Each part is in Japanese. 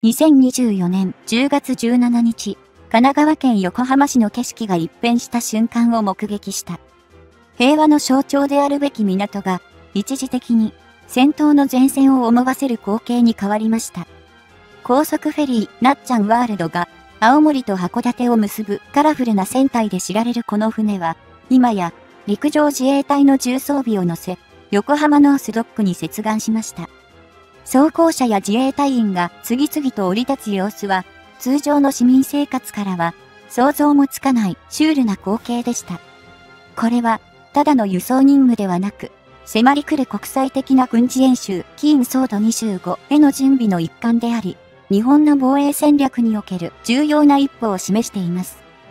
2024年10月17日、神奈川県横浜市の景色が一変した瞬間を目撃した。平和の象徴であるべき港が、一時的に戦闘の前線を思わせる光景に変わりました。高速フェリー、なっちゃんワールドが、青森と函館を結ぶカラフルな船体で知られるこの船は、今や陸上自衛隊の重装備を乗せ、横浜ノースドックに接岸しました。装甲車や自衛隊員が次々と降り立つ様子は、通常の市民生活からは想像もつかないシュールな光景でした。これは、ただの輸送任務ではなく、迫り来る国際的な軍事演習、キーンソード25への準備の一環であり、日本の防衛戦略における重要な一歩を示しています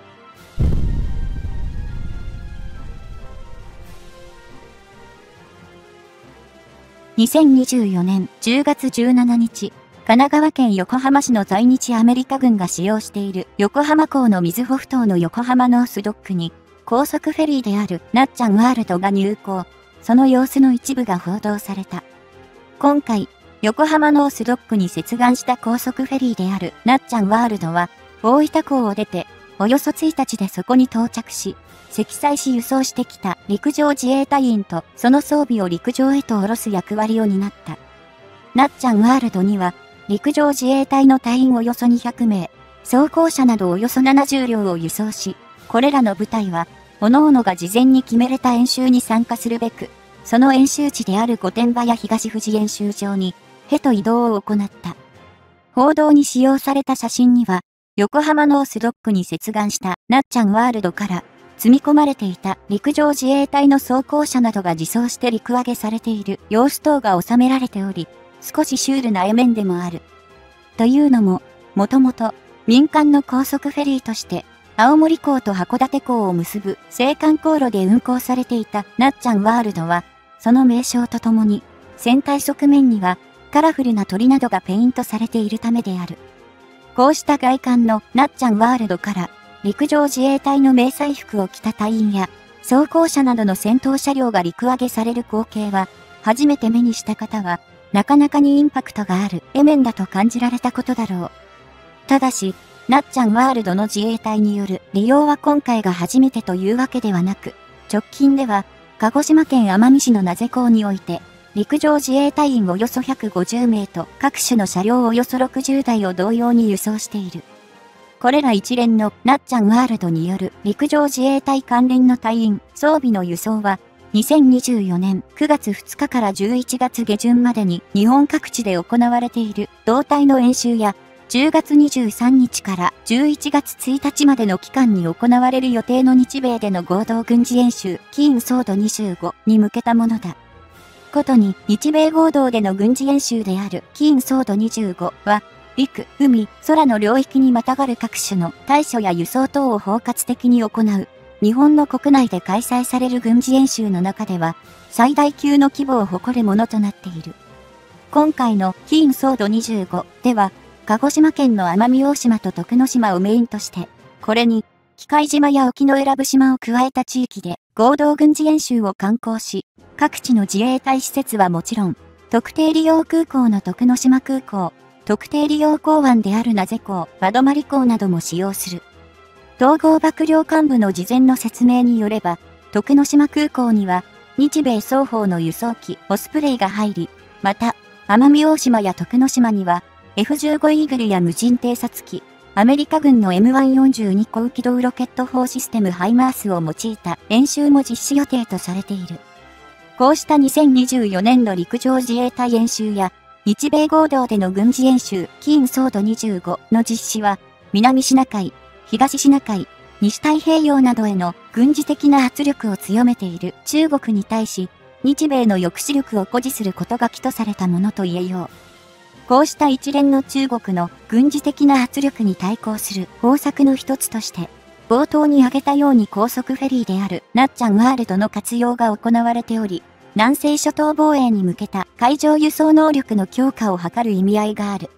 。2024年10月17日、神奈川県横浜市の在日アメリカ軍が使用している横浜港の瑞穂ふ頭の横浜ノースドックに、高速フェリーであるなっちゃんワールドが入港、その様子の一部が報道された。今回、横浜ノースドックに接岸した高速フェリーであるなっちゃんワールドは、大分港を出て、およそ1日でそこに到着し、積載し輸送してきた陸上自衛隊員とその装備を陸上へと下ろす役割を担った。なっちゃんワールドには、陸上自衛隊の隊員およそ200名、装甲車などおよそ70両を輸送し、これらの部隊は、各々が事前に決められた演習に参加するべく、その演習地である御殿場や東富士演習場に、へと移動を行った。報道に使用された写真には、横浜ノースドックに接岸したなっちゃんワールドから、積み込まれていた陸上自衛隊の装甲車などが自走して陸揚げされている様子等が収められており、少しシュールな絵面でもある。というのも、もともと民間の高速フェリーとして、青森港と函館港を結ぶ青函航路で運航されていたなっちゃんワールドは、その名称とともに、船体側面にはカラフルな鳥などがペイントされているためである。こうした外観のなっちゃんワールドから、陸上自衛隊の迷彩服を着た隊員や、装甲車などの戦闘車両が陸揚げされる光景は、初めて目にした方は、なかなかにインパクトがある絵面だと感じられたことだろう。ただし、なっちゃんワールドの自衛隊による利用は今回が初めてというわけではなく、直近では、鹿児島県奄美市の名瀬港において、陸上自衛隊員およそ150名と各種の車両およそ60台を同様に輸送している。これら一連のなっちゃんワールドによる陸上自衛隊関連の隊員、装備の輸送は、2024年9月2日から11月下旬までに日本各地で行われている同隊の演習や、10月23日から11月1日までの期間に行われる予定の日米での合同軍事演習、キーンソード25に向けたものだ。ことに、日米合同での軍事演習であるキーンソード25は、陸、海、空の領域にまたがる各種の対処や輸送等を包括的に行う、日本の国内で開催される軍事演習の中では、最大級の規模を誇るものとなっている。今回のキーンソード25では、鹿児島県の奄美大島と徳之島をメインとして、これに、喜界島や沖永良部島を加えた地域で合同軍事演習を敢行し、各地の自衛隊施設はもちろん、特定利用空港の徳之島空港、特定利用港湾である名瀬港、和泊港なども使用する。統合幕僚監部の事前の説明によれば、徳之島空港には、日米双方の輸送機、オスプレイが入り、また、奄美大島や徳之島には、F-15 イーグルや無人偵察機、アメリカ軍の M142 高機動ロケット砲システムハイマースを用いた演習も実施予定とされている。こうした2024年の陸上自衛隊演習や、日米合同での軍事演習、キーンソード25の実施は、南シナ海、東シナ海、西太平洋などへの軍事的な圧力を強めている中国に対し、日米の抑止力を誇示することが起とされたものと言えよう。こうした一連の中国の軍事的な圧力に対抗する方策の一つとして、冒頭に挙げたように高速フェリーであるなっちゃんワールドの活用が行われており、南西諸島防衛に向けた海上輸送能力の強化を図る意味合いがある。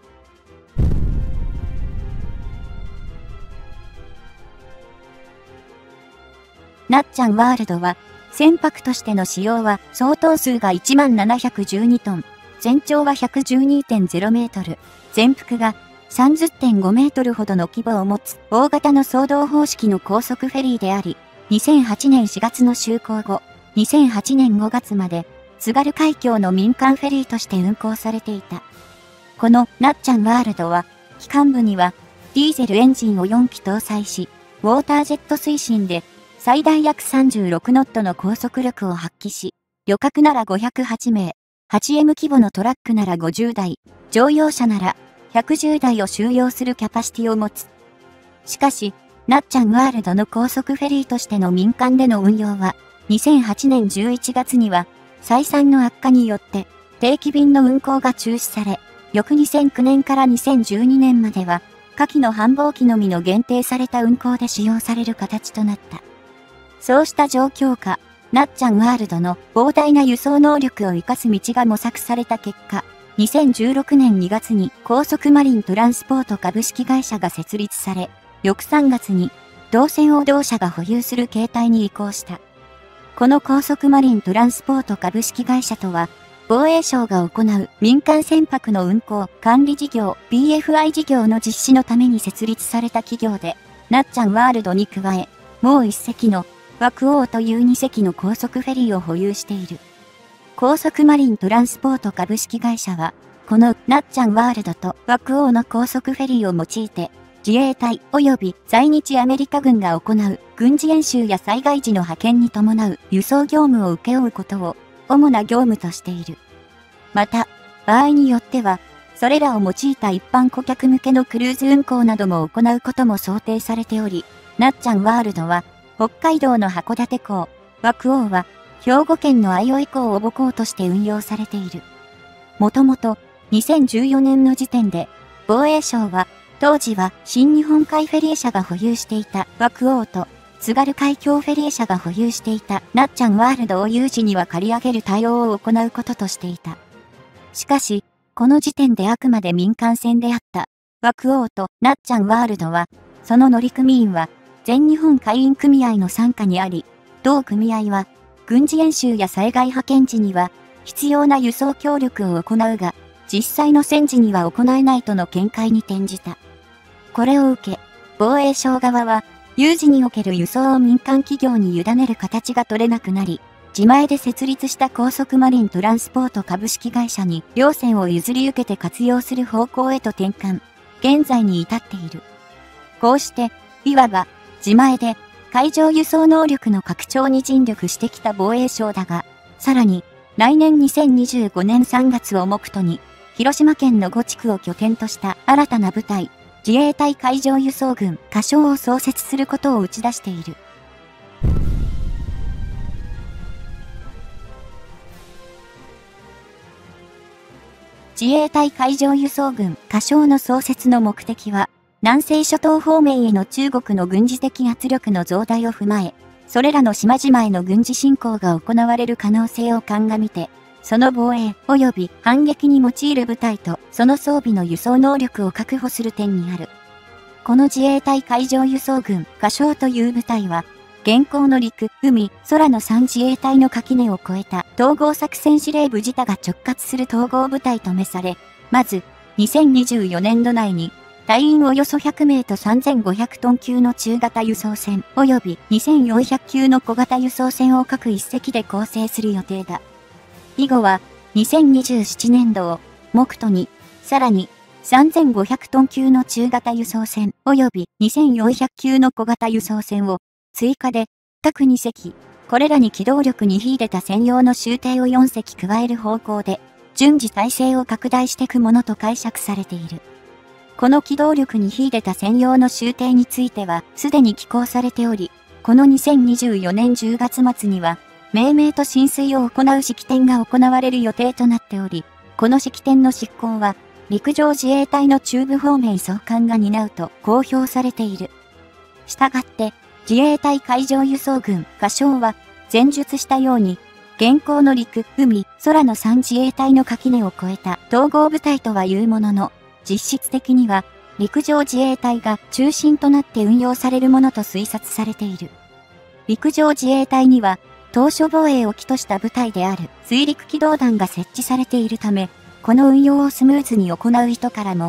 なっちゃんワールドは、船舶としての使用は総トン数が1712トン、全長は 112.0 メートル、全幅が 30.5 メートルほどの規模を持つ大型の双胴方式の高速フェリーであり、2008年4月の就航後、2008年5月まで津軽海峡の民間フェリーとして運航されていた。このなっちゃんワールドは、機関部にはディーゼルエンジンを4機搭載し、ウォータージェット推進で最大約36ノットの高速力を発揮し、旅客なら508名、8M 規模のトラックなら50台、乗用車なら110台を収容するキャパシティを持つ。しかし、なっちゃんワールドの高速フェリーとしての民間での運用は、2008年11月には、採算の悪化によって定期便の運航が中止され、翌2009年から2012年までは、下記の繁忙期のみの限定された運航で使用される形となった。そうした状況下、なっちゃんワールドの膨大な輸送能力を生かす道が模索された結果、2016年2月に高速マリントランスポート株式会社が設立され、翌3月に同船を同社が保有する形態に移行した。この高速マリントランスポート株式会社とは、防衛省が行う民間船舶の運航管理事業 BFI 事業の実施のために設立された企業で、なっちゃんワールドに加え、もう1隻の枠王という2隻の高速フェリーを保有している。高速マリントランスポート株式会社は、このなっちゃんワールドと枠王の高速フェリーを用いて、自衛隊及び在日アメリカ軍が行う軍事演習や災害時の派遣に伴う輸送業務を請け負うことを主な業務としている。また、場合によっては、それらを用いた一般顧客向けのクルーズ運航なども行うことも想定されており、なっちゃんワールドは、北海道の函館港、枠王は、兵庫県の相生港を母港として運用されている。もともと、2014年の時点で、防衛省は、当時は新日本海フェリー社が保有していた枠王と、津軽海峡フェリー社が保有していたなっちゃんワールドを有事には借り上げる対応を行うこととしていた。しかし、この時点であくまで民間船であった枠王となっちゃんワールドは、その乗組員は全日本海員組合の傘下にあり、同組合は軍事演習や災害派遣時には必要な輸送協力を行うが、実際の戦時には行えないとの見解に転じた。これを受け、防衛省側は、有事における輸送を民間企業に委ねる形が取れなくなり、自前で設立した高速マリントランスポート株式会社に両船を譲り受けて活用する方向へと転換、現在に至っている。こうして、いわば、自前で海上輸送能力の拡張に尽力してきた防衛省だが、さらに、来年2025年3月を目途に、広島県の5地区を拠点とした新たな部隊、自衛隊海上輸送軍仮称を創設することを打ち出している。自衛隊海上輸送軍仮称の創設の目的は、南西諸島方面への中国の軍事的圧力の増大を踏まえ、それらの島々への軍事侵攻が行われる可能性を鑑みて、その防衛及び反撃に用いる部隊とその装備の輸送能力を確保する点にある。この自衛隊海上輸送軍仮称という部隊は、現行の陸、海、空の3自衛隊の垣根を越えた統合作戦司令部自他が直轄する統合部隊と召され、まず、2024年度内に、隊員およそ100名と3500トン級の中型輸送船及び2400級の小型輸送船を各一隻で構成する予定だ。以後は2027年度を目途にさらに3500トン級の中型輸送船及び2400級の小型輸送船を追加で各2隻、これらに機動力に秀でた専用の舟艇を4隻加える方向で順次体制を拡大していくものと解釈されている。この機動力に秀でた専用の舟艇についてはすでに寄港されており、この2024年10月末には命名と進水を行う式典が行われる予定となっており、この式典の執行は陸上自衛隊の中部方面総監が担うと公表されている。したがって、自衛隊海上輸送軍仮称は前述したように、現行の陸、海、空の3自衛隊の垣根を越えた統合部隊とはいうものの、実質的には陸上自衛隊が中心となって運用されるものと推察されている。陸上自衛隊には島嶼防衛を起とした部隊である水陸機動団が設置されているため、この運用をスムーズに行う意図からも、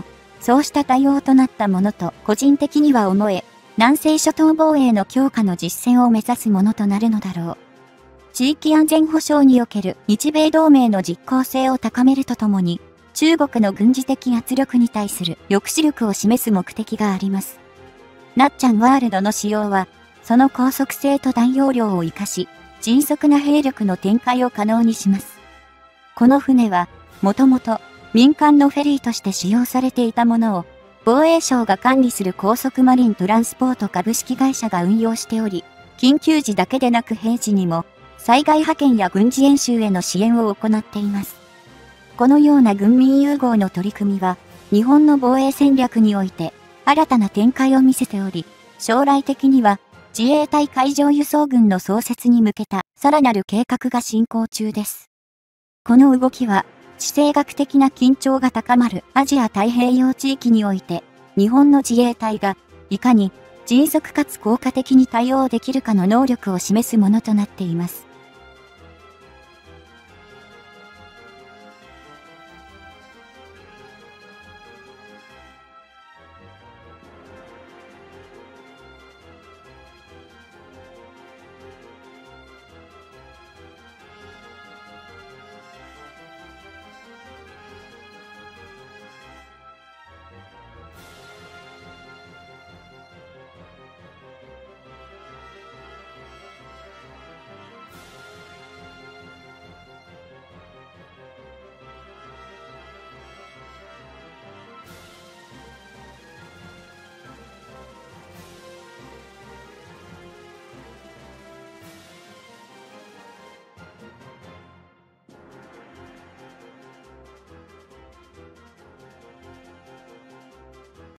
そうした対応となったものと個人的には思え、南西諸島防衛の強化の実践を目指すものとなるのだろう。地域安全保障における日米同盟の実効性を高めるとともに、中国の軍事的圧力に対する抑止力を示す目的があります。ナッチャンワールドの使用は、その高速性と大容量を活かし、迅速な兵力の展開を可能にします。この船は、もともと民間のフェリーとして使用されていたものを、防衛省が管理する高速マリントランスポート株式会社が運用しており、緊急時だけでなく平時にも、災害派遣や軍事演習への支援を行っています。このような軍民融合の取り組みは、日本の防衛戦略において、新たな展開を見せており、将来的には、自衛隊海上輸送群の創設に向けた、さらなる計画が進行中です。この動きは、地政学的な緊張が高まるアジア太平洋地域において、日本の自衛隊が、いかに、迅速かつ効果的に対応できるかの能力を示すものとなっています。